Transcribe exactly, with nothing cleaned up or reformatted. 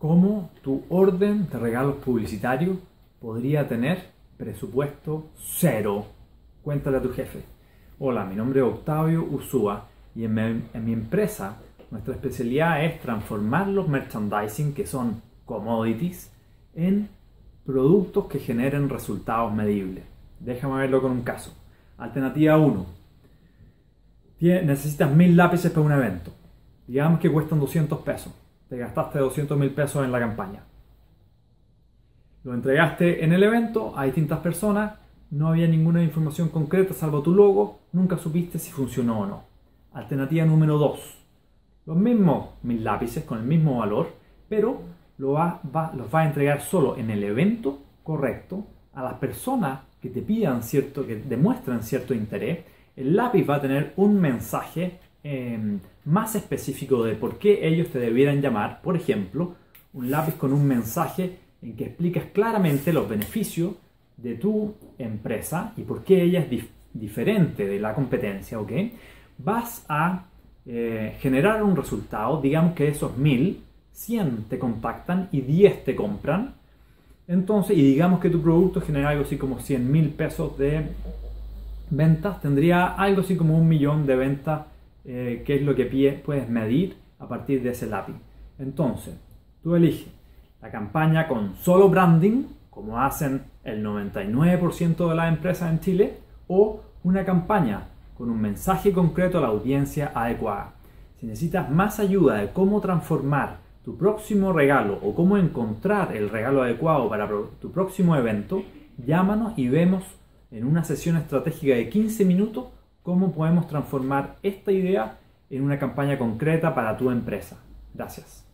cómo tu orden de regalos publicitarios podría tener presupuesto cero. Cuéntale a tu jefe. Hola, mi nombre es Octavio Ursúa y en mi, en mi empresa nuestra especialidad es transformar los merchandising, que son commodities, en productos que generen resultados medibles. Déjame verlo con un caso. Alternativa uno. Necesitas mil lápices para un evento. Digamos que cuestan doscientos pesos. Te gastaste doscientos mil pesos en la campaña. Lo entregaste en el evento a distintas personas. No había ninguna información concreta salvo tu logo. Nunca supiste si funcionó o no. Alternativa número dos. Los mismos mil lápices con el mismo valor, pero lo va, va, los vas a entregar solo en el evento correcto a las personas que te pidan cierto, que demuestran cierto interés. El lápiz va a tener un mensaje eh, más específico de por qué ellos te debieran llamar. Por ejemplo, un lápiz con un mensaje en que explicas claramente los beneficios de tu empresa y por qué ella es dif diferente de la competencia, ¿ok? Vas a eh, generar un resultado. Digamos que de esos mil, cien te contactan y diez te compran. Entonces, y digamos que tu producto genera algo así como cien mil pesos de ventas, tendría algo así como un millón de ventas, eh, que es lo que puedes medir a partir de ese lápiz. Entonces, tú eliges la campaña con solo branding, como hacen el noventa y nueve por ciento de las empresas en Chile, o una campaña con un mensaje concreto a la audiencia adecuada. Si necesitas más ayuda de cómo transformar tu próximo regalo o cómo encontrar el regalo adecuado para tu próximo evento, llámanos y vemos en una sesión estratégica de quince minutos cómo podemos transformar esta idea en una campaña concreta para tu empresa. Gracias.